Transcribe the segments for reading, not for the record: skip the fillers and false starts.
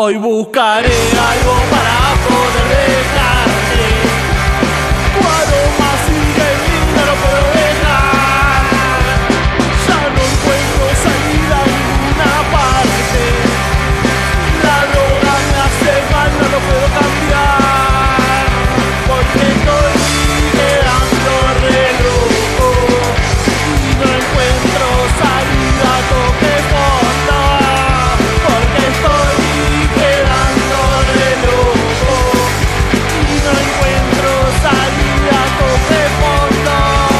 Hoy buscaré algo para poder dejarte. Tu aroma sigue en mí, no lo puedo dejar. Ya no encuentro salida en ninguna parte. La droga me hace mal, no lo puedo cambiar. Porque estoy quedando re loco y no encuentro salida, toque fondo. Porque estoy quedando re loco y no encuentro salida, toque fondo.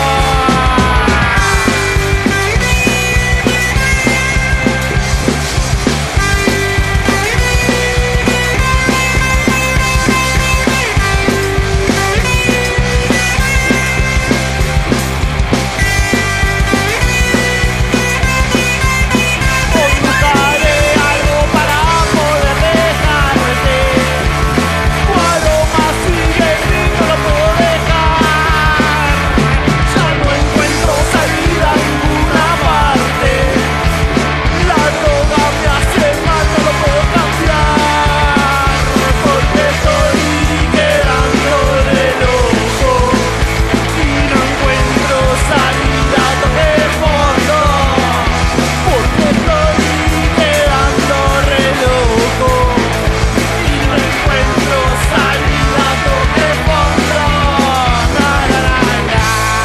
Hoy buscaré algo para poder dejarte. Tu aroma sigue en mí, no lo puedo dejar. Ya no encuentro salida en ninguna parte. La droga me hace mal, no lo puedo cambiar. Porque estoy quedando re loco y no encuentro salida, toque fondo. Porque estoy quedando re loco y no encuentro salida, toque fondo. Na, na, na, na.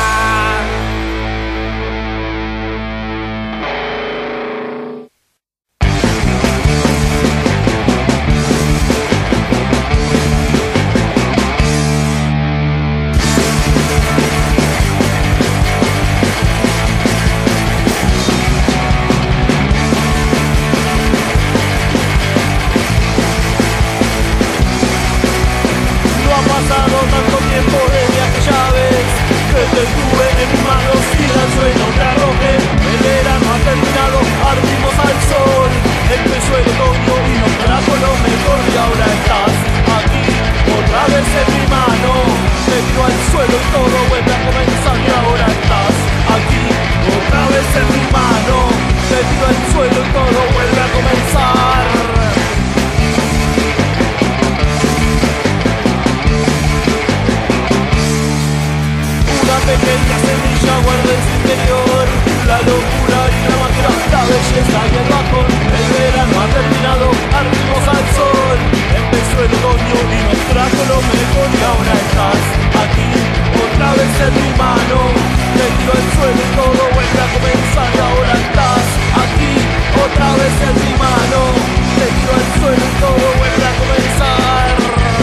No ha pasado tanto tiempo desde aquella vez que te tuve en mis manos y al suelo te arrojé. El verano ha terminado, ardimos al sol. Empezó el otoño y nos trajo lo mejor y ahora estás aquí, otra vez en mi mano. Te tiro al suelo y todo vuelve a comenzar y ahora estás aquí, otra vez en mi mano. Te tiro al suelo y todo vuelve a comenzar. Una pequeña semilla guarda en su interior la locura y la magia, la belleza y el bajón. El verano ha terminado, ardimos al sol. Empezó el otoño y nos trajo lo mejor y ahora estás aquí, otra vez en mi mano. Te tiro al suelo y todo vuelve a comenzar y ahora estás aquí, otra vez en mi mano. Te tiro al suelo y todo vuelve a comenzar.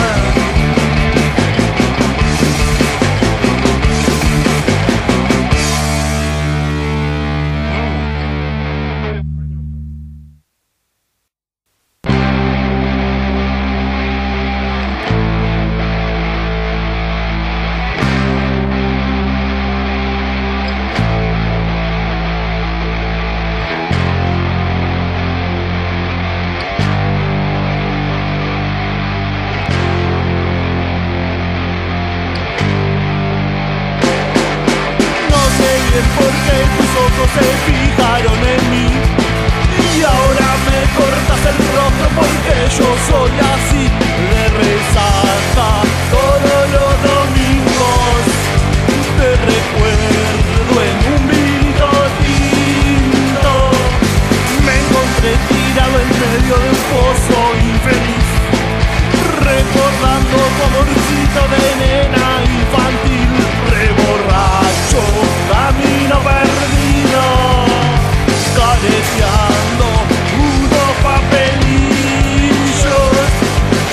Porque tus ojos se fijaron en mí y ahora me cortas el rostro porque yo soy así de resaca todos los domingos. Te recuerdo en un vino tinto. Me encontré tirado en medio de un pozo infeliz, recordando tu amorcito de nena infantil, reborracho, camino perdido, careteando unos papelillos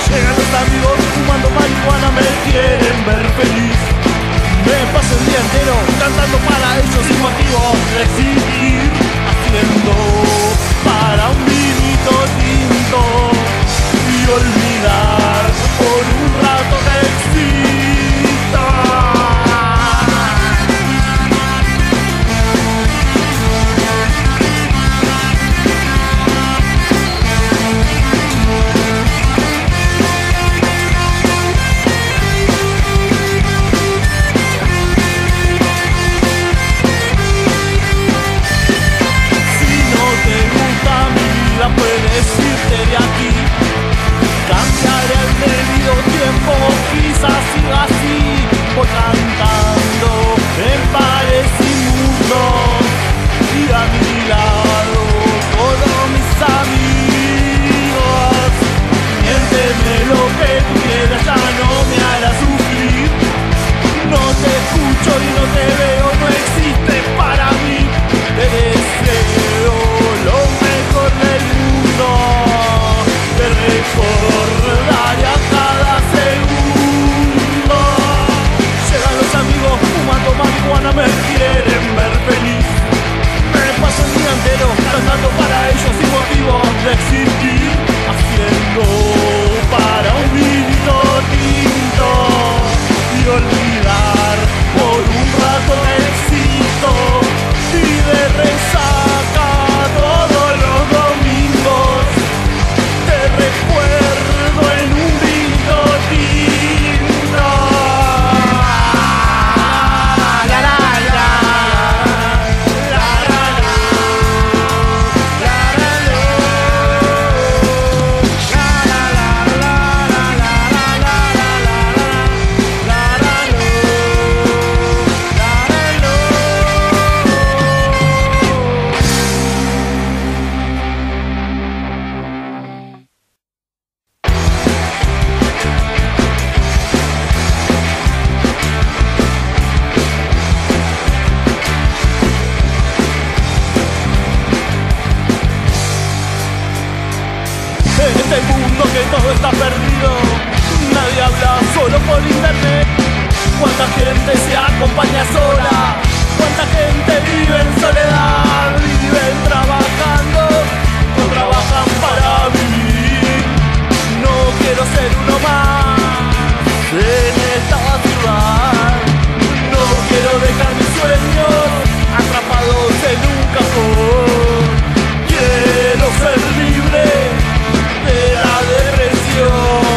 todo está perdido. Nadie habla, solo por internet. Cuánta gente se acompaña sola, cuánta gente vive en soledad. Viven trabajando, no trabajan para vivir. No quiero ser uno más en esta ciudad. No quiero dejar mis sueños atrapados en un cajón. Quiero ser libre de la depresión.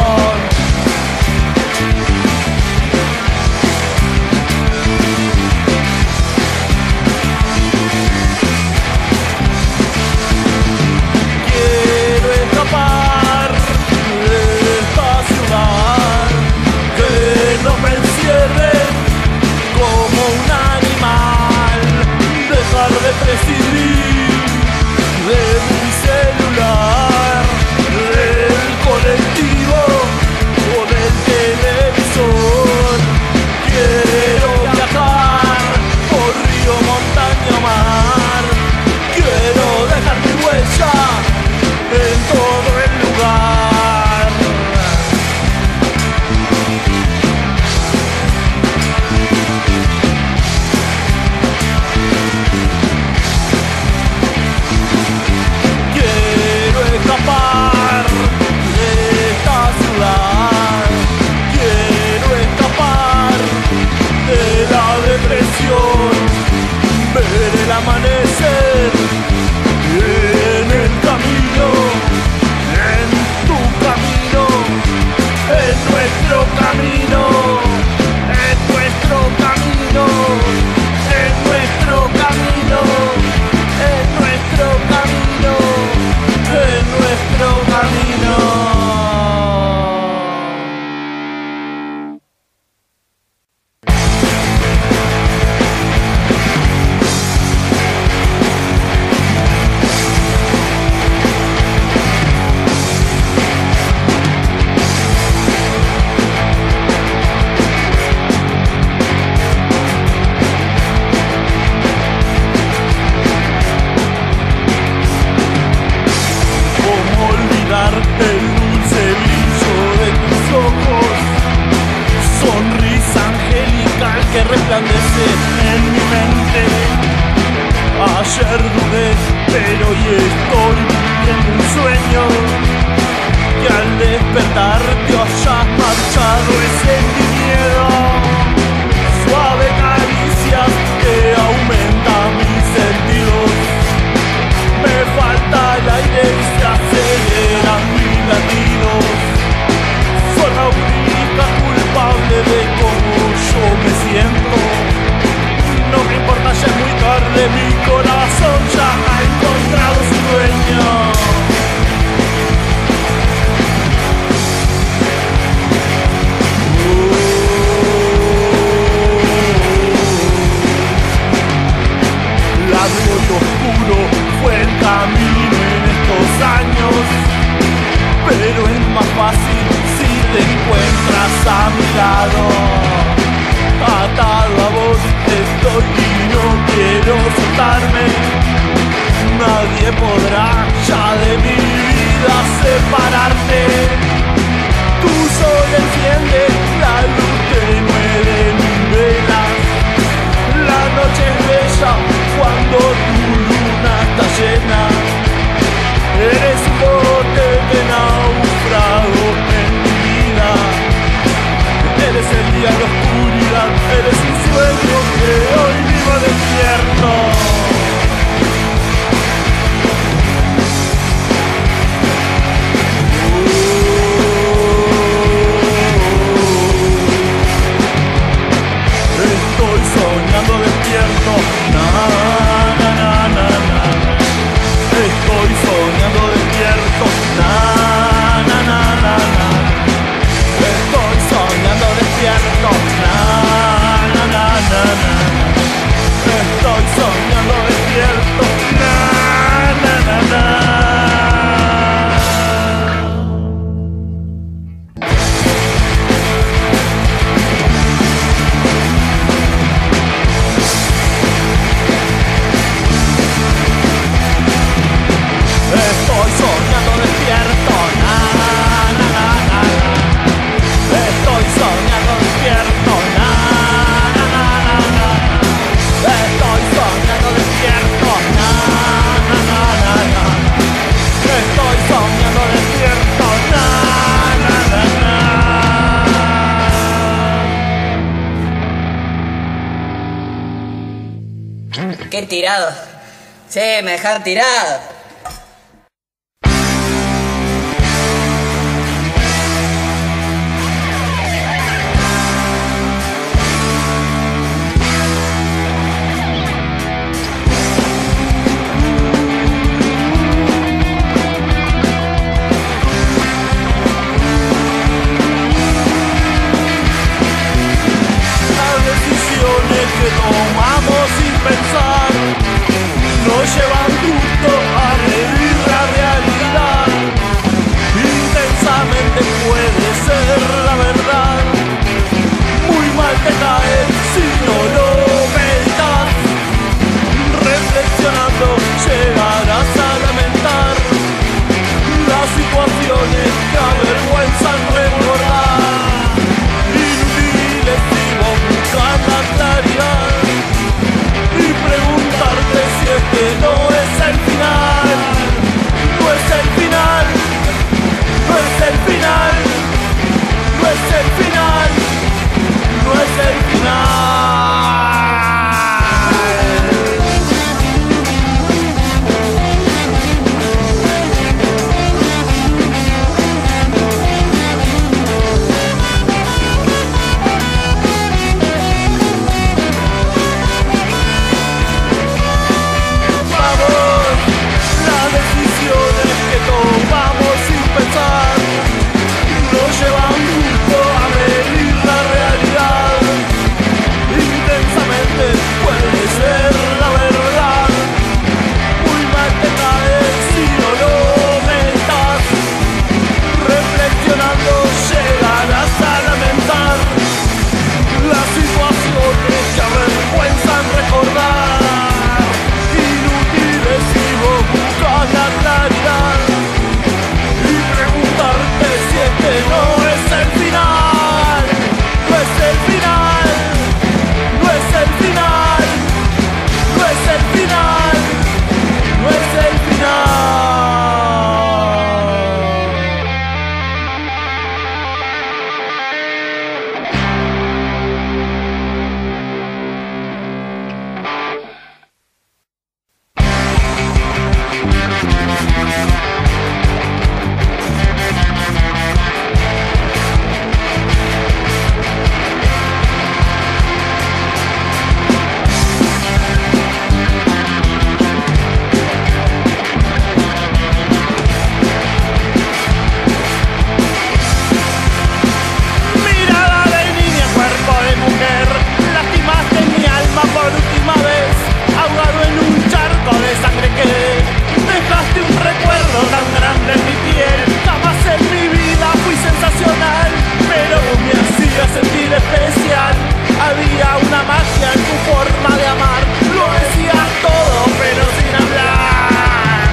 Quiero escapar de esta ciudad, que no me encierre como un animal, dejar de prescindir de mi celular, del colectivo o del televisor. Quiero viajar por río, montaña, mar. Quiero dejar mi huella en todo el lugar. Quiero escapar de esta ciudad. Quiero escapar de la depresión. Ver el amanecer en el camino, en tu camino, en nuestro camino, en nuestro camino, en nuestro camino, en nuestro camino, en nuestro camino. ¿Cómo olvidar el dulce brillo de tus ojos? Sonrisa angelical que resplandece en mi mente. Ayer dudé, pero hoy estoy viviendo un sueño. Que al despertar te hayas marchado ese mi miedo. Suave caricias que aumentan mis sentidos. Me falta el aire y se aceleran mis latidos. Soy la única culpable de cómo yo me siento. No me importa, ya es muy tarde, mi corazón ya ha encontrado su dueño. Largo y oscuro fue el camino en estos años, pero es más fácil si te encuentras a mi lado. Atado a vos estoy y no quiero soltarme. Nadie podrá ya de mi vida separarte. Tu sol enciende la luz tenue de mis velas. La noche es bella cuando tu luna está llena. Eres un bote de naufrago en mi vida. Eres el día en la oscuridad. Eres un sueño que hoy vivo despierto. dormir tirado. Sí, me dejaron tirado. Que tomamos sin pensar nos llevan justo a medir la realidad. Intensamente puede ser la verdad. Muy mal te cae si no lo meditas. Reflexionando llegarás a lamentar las situaciones que avergüenzan recordar. Inútiles si vos buscas la claridad y preguntarte si es que no es el final. No es el final. No es el final. No es el final. No es el final. Tomamos sin pensar, nos llevan justo a medir la realidad. Intensamente puede ser la verdad. Muy mal te caes si no lo meditas. Reflexionando llegarás a lamentar las situaciones que avergüenzan recordar. Inútiles si vos buscas la claridad y preguntarte si es que no es el final. No es el final. No es el final. No es el final. No es el final. Mirada de niña, cuerpo de mujer, lastimaste mi alma por última vez, ahogado en un charco de sangre que dejaste un recuerdo tan grande en mi piel. Jamás en mi vida fui sensacional, pero vos me hacías sentir especial. Había una magia en tu forma de amar, lo decías todo pero sin hablar.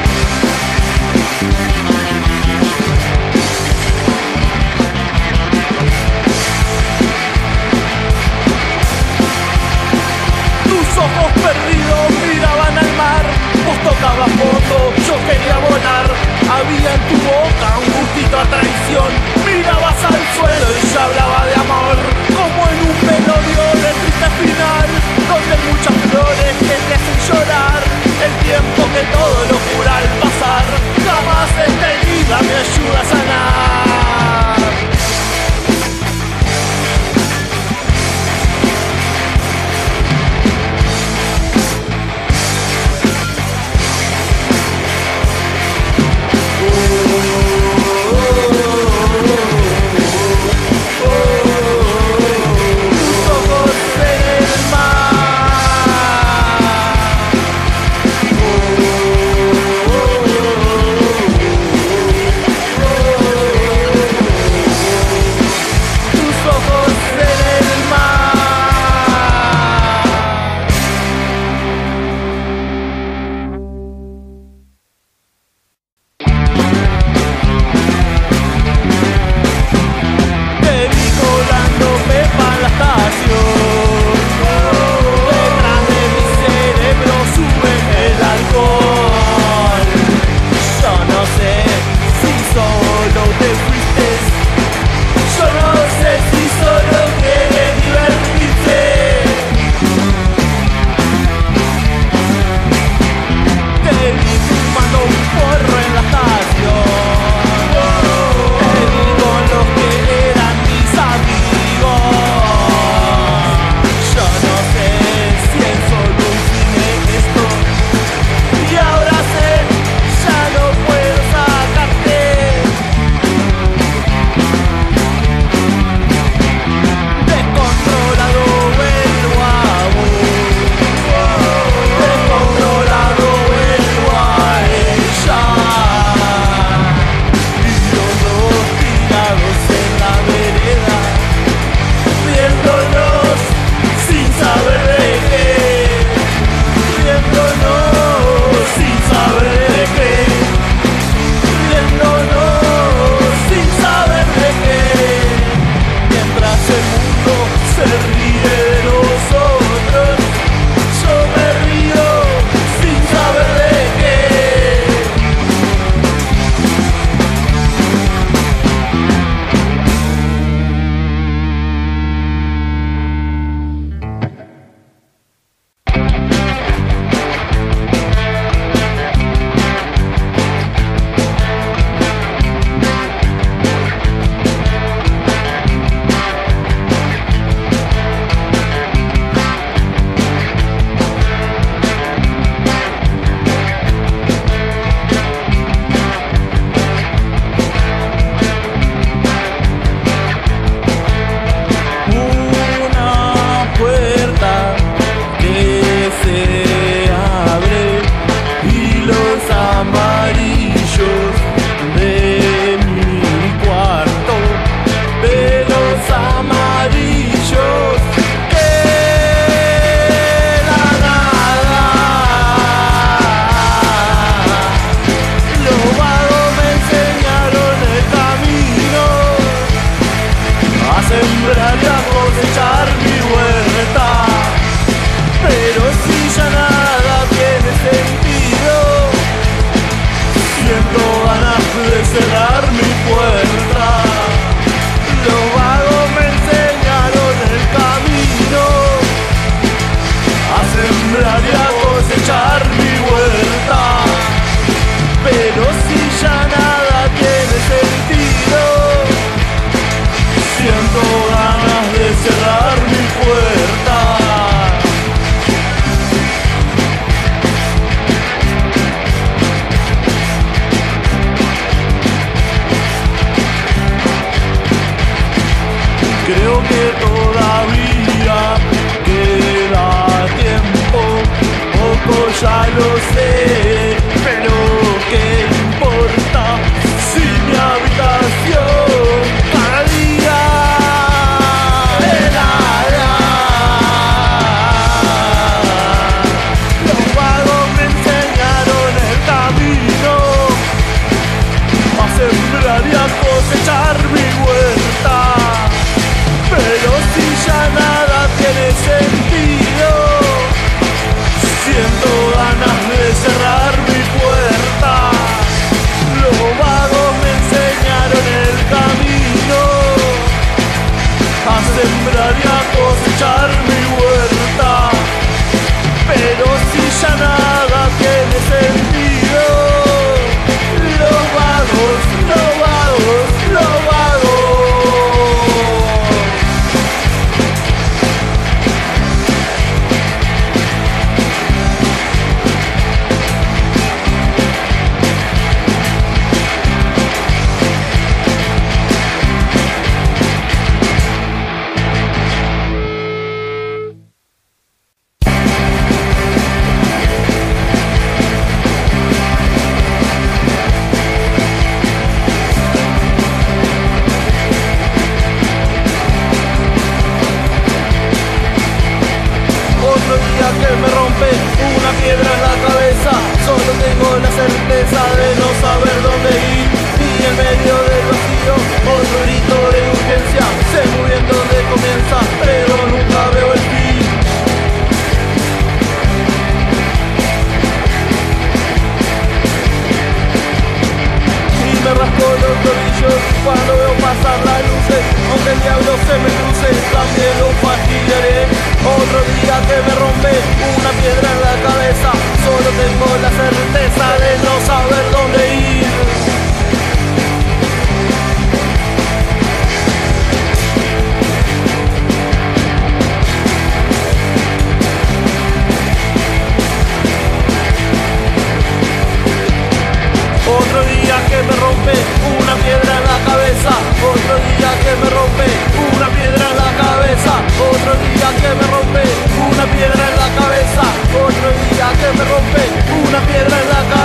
Tus ojos perdidos miraban al mar, vos tocabas fondo, yo quería volar. Había en tu boca un gustito a traición, mirabas al suelo y yo hablaba de amor. Como en un velorio de triste final, donde hay muchas flores que te hacen llorar. El tiempo que todo lo cura al pasar, jamás esta herida me ayuda a sanar. Oh, oh, oh. que todavía queda tiempo. Poco ya lo sé, pero ¿qué importa si mi habitación cada día helará? Los vagos me enseñaron el camino a sembrar y a cosechar mi huerta, pero si ya nada tiene sentido, siento ganas de cerrar mi puerta. Los vagos me enseñaron el camino a sembrar y a cosechar mi huerta, pero si ya nada tiene sentido, los vagos, los vagos, los vagos. Otro día que me rompe una piedra en la cabeza, solo tengo la certeza de no saber dónde ir. Y en medio del vacío, otro grito de urgencia, sé muy bien dónde comienza, pero nunca veo el fin. Y me rasco los tobillos cuando veo pasar las luces, aunque el diablo se me cruce, también lo fastidiaré. Otro día que me rompe una piedra en la cabeza, solo tengo la certeza de no saber dónde ir. Otro día que me rompe una piedra en la cabeza, otro día que me rompe una piedra en la cabeza, otro día que me rompe una piedra en la cabeza, otro día que me rompe una piedra en la cabeza.